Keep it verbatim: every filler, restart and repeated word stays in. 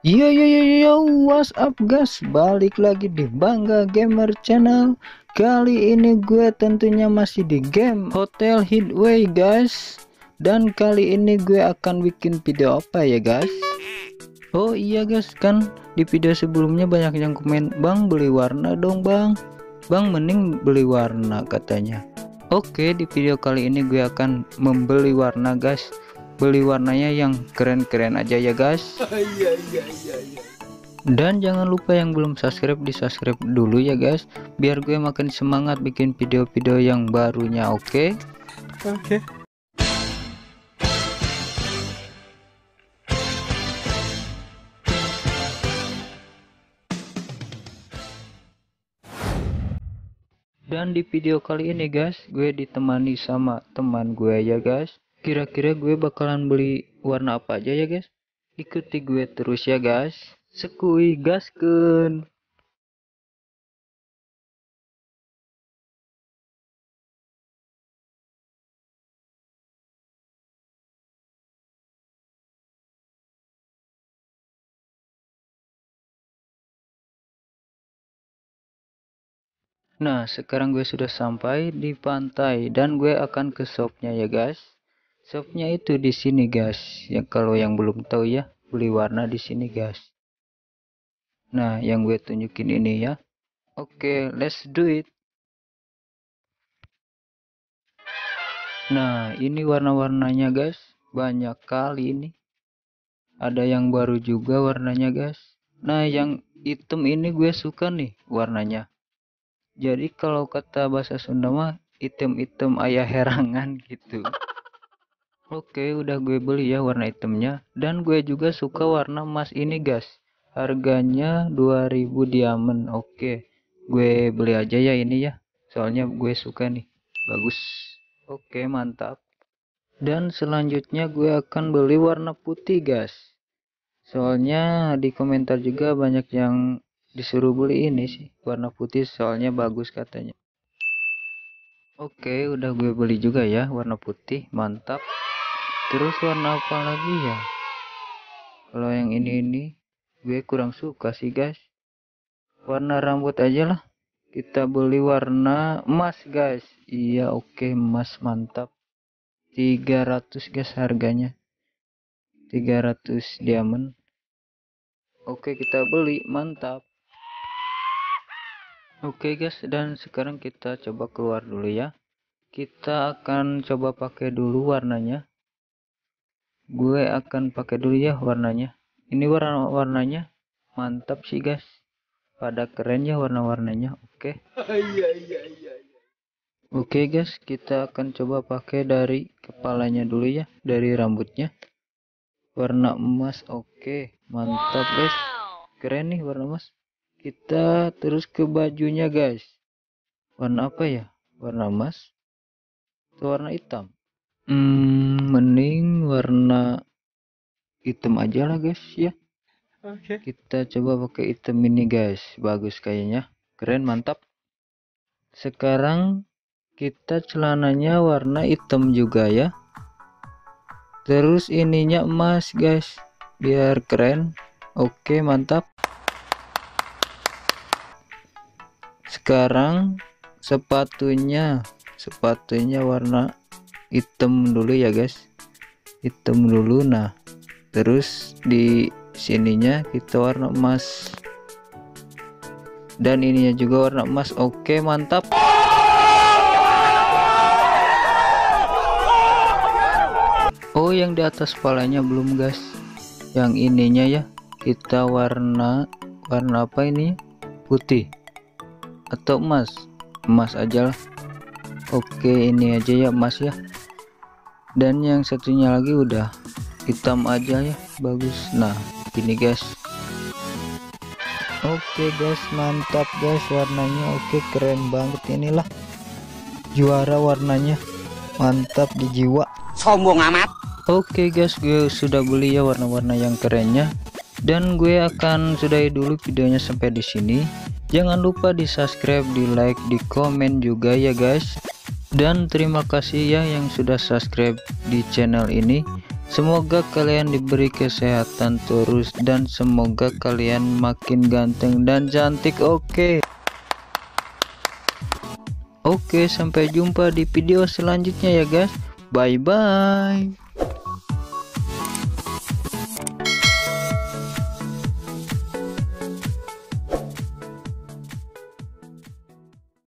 Yo yo yo yo, what's up guys, balik lagi di Bangga Gamer Channel. Kali ini gue tentunya masih di game Hotel Heatwave guys. Dan kali ini gue akan bikin video apa ya guys? Oh iya guys, kan di video sebelumnya banyak yang komen, "Bang, beli warna dong bang, bang mending beli warna," katanya. Oke, di video kali ini gue akan membeli warna guys. Beli warnanya yang keren-keren aja ya guys. Dan jangan lupa yang belum subscribe di subscribe dulu ya guys, biar gue makin semangat bikin video-video yang barunya. Oke Oke. Dan di video kali ini guys, gue ditemani sama teman gue ya guys. Kira-kira gue bakalan beli warna apa aja ya guys? Ikuti gue terus ya guys. Sekui gaskeun. Nah, sekarang gue sudah sampai di pantai dan gue akan ke shopnya ya guys. Shopnya itu di sini guys. Yang kalau yang belum tahu ya, beli warna di sini guys. Nah, yang gue tunjukin ini ya. Oke, let's do it. Nah, ini warna-warnanya guys. Banyak kali ini. Ada yang baru juga warnanya guys. Nah, yang hitam ini gue suka nih warnanya. Jadi kalau kata bahasa Sunda mah item-item ayah herangan gitu. Oke, udah gue beli ya warna hitamnya. Dan gue juga suka warna emas ini guys. Harganya dua ribu diamond. Oke, gue beli aja ya ini ya. Soalnya gue suka nih. Bagus. Oke, mantap. Dan selanjutnya gue akan beli warna putih guys. Soalnya di komentar juga banyak yang disuruh beli ini sih, warna putih, soalnya bagus katanya. Oke, udah gue beli juga ya warna putih, mantap. Terus warna apa lagi ya? Kalau yang ini ini gue kurang suka sih guys. Warna rambut aja lah. Kita beli warna emas guys. Iya, oke, emas, mantap. tiga ratus guys harganya. tiga ratus diamond. Oke, kita beli, mantap. Oke guys, dan sekarang kita coba keluar dulu ya. Kita akan coba pakai dulu warnanya. Gue akan pakai dulu ya warnanya. Ini warna warnanya mantap sih guys. Pada keren ya warna-warnanya. Oke. Oke guys, kita akan coba pakai dari kepalanya dulu ya, dari rambutnya. Warna emas, oke, mantap guys. Keren nih warna emas. Kita terus ke bajunya guys. Warna apa ya? Warna emas atau warna hitam? Hmm, mending warna hitam aja lah guys ya. Oke. Kita coba pakai hitam ini guys. Bagus kayaknya. Keren, mantap. Sekarang kita celananya warna hitam juga ya. Terus ininya emas guys. Biar keren. Oke, mantap. Sekarang sepatunya sepatunya warna hitam dulu ya guys, hitam dulu. Nah, terus di sininya kita warna emas, dan ininya juga warna emas. Oke, mantap. Oh, yang di atas kepalanya belum guys. Yang ininya ya, kita warna warna apa ini? Putih atau emas? Emas aja lah. Oke, ini aja ya, emas ya. Dan yang satunya lagi udah hitam aja ya, bagus. Nah, ini guys. Oke guys, mantap guys warnanya. Oke, keren banget, inilah juara warnanya, mantap di jiwa. Sombong amat. Oke guys, gue sudah beli ya warna-warna yang kerennya. Dan gue akan sudahi dulu videonya sampai di sini. Jangan lupa di subscribe, di like, di komen juga ya guys. Dan terima kasih ya yang sudah subscribe di channel ini. Semoga kalian diberi kesehatan terus dan semoga kalian makin ganteng dan cantik. Oke. Oke, sampai jumpa di video selanjutnya ya guys. Bye bye.